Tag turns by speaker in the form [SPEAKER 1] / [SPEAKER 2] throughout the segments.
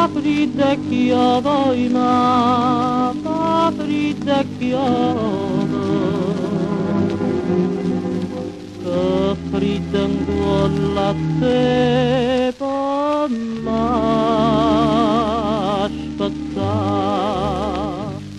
[SPEAKER 1] fridda chiova, ma fa fridda chiova, che fridda in cuore a te per m'aspettare.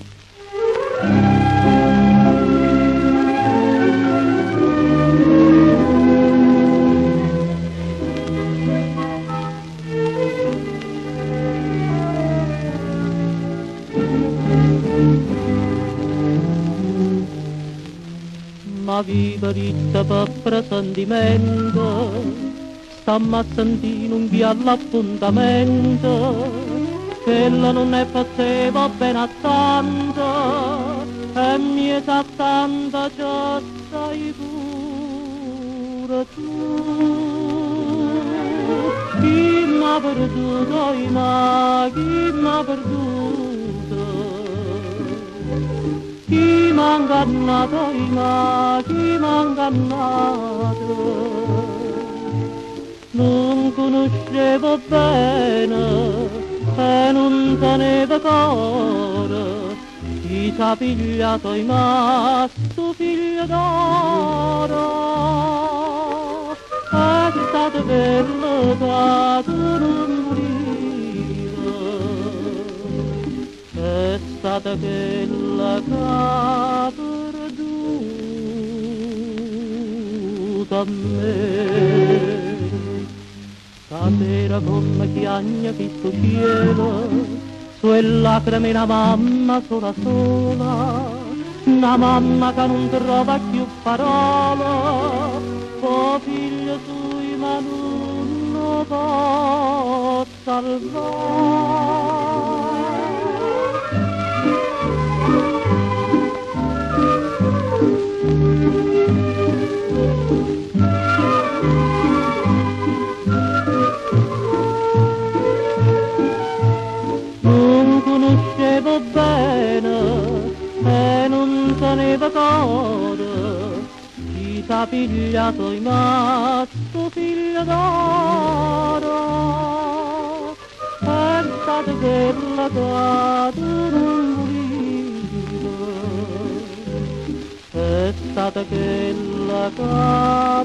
[SPEAKER 1] Ma viva ritta per presentimento, stamma a sentire un via all'appuntamento, quella non è faceva bene a tanto, e mi sa tanto già stai pure tu. Chi m'ha perduto, ma chi m'ha perduto? Chi m'ha ingannato, ma chi m'ha ingannato? Non conoscevo bene e non tenevo cuore, chi t'ha pigliato, ma sto figlio d'oro. È stato bello da tu non morire, è stata quella che ha perduto a me. Stasera come chiagna questo cielo, sue lacrime una mamma sola sola, una mamma che non trova più parola, suo figlio sui ma non lo può salvare. Non conoscevo bene e non tenevo cuore, chi t'ha pigliato in mazzo figlio d'oro. È stata quella che tu non morire, è stata quella che ha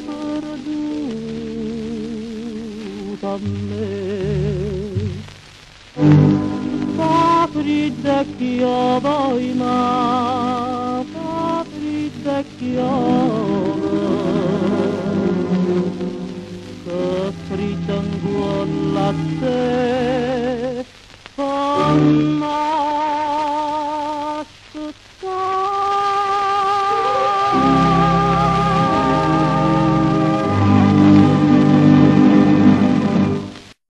[SPEAKER 1] perduto a me. Fa fridda chiova, ma fa fridda chiova, che fridda in cuore a te fa